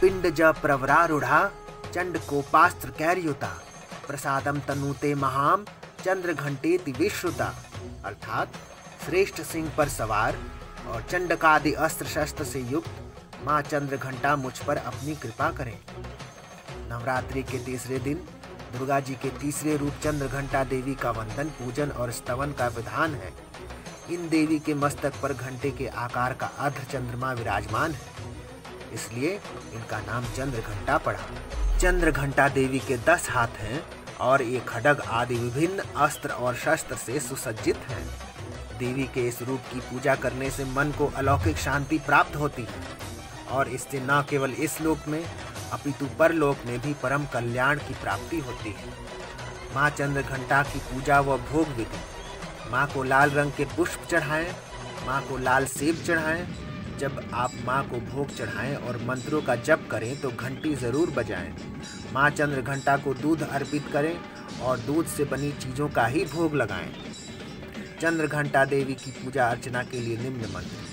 पिंडज प्रवरारूढ़ा चंड कोपास्त्र कैर्युता प्रसादम तनुते महाम चंद्र घंटेति विश्रुता। अर्थात श्रेष्ठ सिंह पर सवार और चंडकादि अस्त्र शस्त्र से युक्त माँ चंद्र घंटा मुझ पर अपनी कृपा करें। नवरात्रि के तीसरे दिन दुर्गा जी के तीसरे रूप चंद्र घंटा देवी का वंदन, पूजन और स्तवन का विधान है। इन देवी के मस्तक पर घंटे के आकार का अर्ध चंद्रमा विराजमान है, इसलिए इनका नाम चंद्र घंटा पड़ा। चंद्र घंटा देवी के 10 हाथ हैं और ये खड्ग आदि विभिन्न अस्त्र और शस्त्र से सुसज्जित हैं। देवी के इस रूप की पूजा करने से मन को अलौकिक शांति प्राप्त होती है और इससे न केवल इस लोक में अपितु परलोक में भी परम कल्याण की प्राप्ति होती है। माँ चंद्र घंटा की पूजा व भोग विधि। माँ को लाल रंग के पुष्प चढ़ाएं, माँ को लाल सेब चढ़ाएं। जब आप माँ को भोग चढ़ाएं और मंत्रों का जप करें तो घंटी जरूर बजाएं। माँ चंद्र घंटा को दूध अर्पित करें और दूध से बनी चीज़ों का ही भोग लगाएं। चंद्र घंटा देवी की पूजा अर्चना के लिए निम्न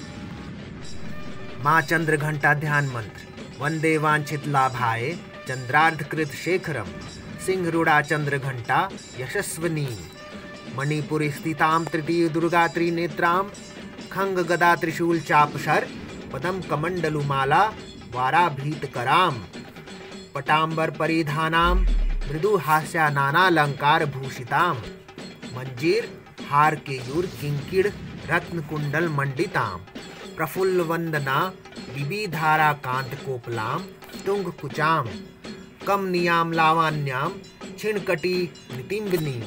मंत्र। माँ चंद्र घंटा ध्यान मंत्र। वंदे वांछित लाभाय चंद्रार्धकृत शेखरम सिंहरूढ़ा चंद्र घंटा यशस्विनी मणिपुर स्थिताम तृतीय दुर्गा त्रिनेत्राम खंग गदा त्रिशूल चापशर पदम कमंडलुमाला वाराभीत कराम पटांबर परिधानाम मृदु हास्या नानालंकार भूषिताम मंजीर हार केयूर किंकिड़ रत्न कुंडल मंडिताम प्रफुल्ल वंदना विविधारा कांत कोपलाम तुंग कुचाम कम नियाम लावान्याम छिणकटी नितिंगनी।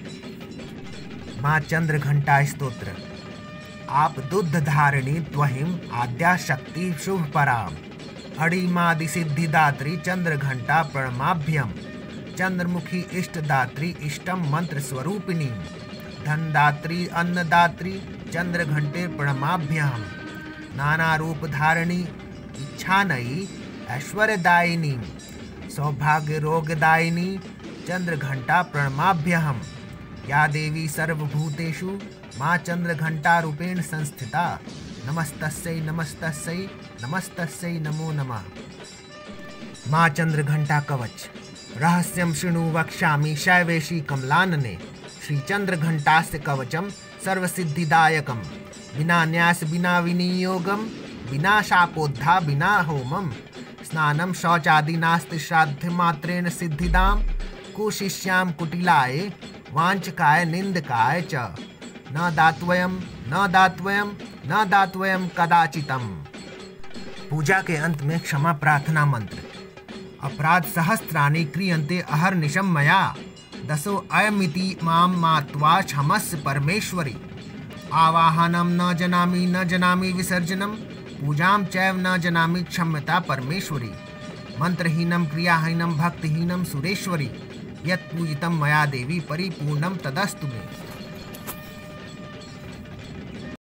माँ चंद्र घंटा स्तोत्र। आप दुग्ध धारिणी त्वहिम आद्या शक्ति शुभ पराम अड़िमादि सिद्धिदात्री चंद्र घंटा प्रणमाभ्यम चंद्रमुखी इष्टदात्री इष्टम मंत्र स्वरूपिणी धनदात्री अन्नदात्री चंद्र घंटे प्रणमाभ्यम नाना रूप धारिणी इच्छानयी ऐश्वर्यदायिनी सौभाग्य रोगदायिनी चंद्र घंटा प्रणमाभ्यहम या देवी सर्वभूतेषु माँ चंद्र घंटा रूपेण संस्थिता नमस्तस्यै नमस्तस्यै नमस्तस्यै नमो नमः। माँ चंद्र घंटा कवच। रहस्यं शृणु वक्ष्यामि शैवेशी कमलानने श्री चंद्र घंटास्य कवचम सर्वसिद्धिदायकम बिना न्यास बिना विनियोगम बिना शापोद्धा बिना होमम स्नानम शौचादि नास्ति श्राद्ध मात्रेण सिद्धिदाम कुशिष्याम कुटिलाय वांचकाय निंदकाय च न दात्वयम न दात्वयम न दात्वयम कदाचितम। पूजा के अंत में क्षमा प्रार्थना मंत्र। अपराध सहस्त्राणि क्रियन्ते अहर्निशं मया दशो अयमिति माम मात्वा क्षमस्व परमेश्वरी आवाहनम न जनामि विसर्जनम पूजाम चैव न जनामि क्षम्यता परमेश्वरी मंत्रहीनम क्रियाहीनम भक्तिहीनम सुरेश्वरी यत् पूजितम मया देवी परिपूर्णम तदस्तु मे।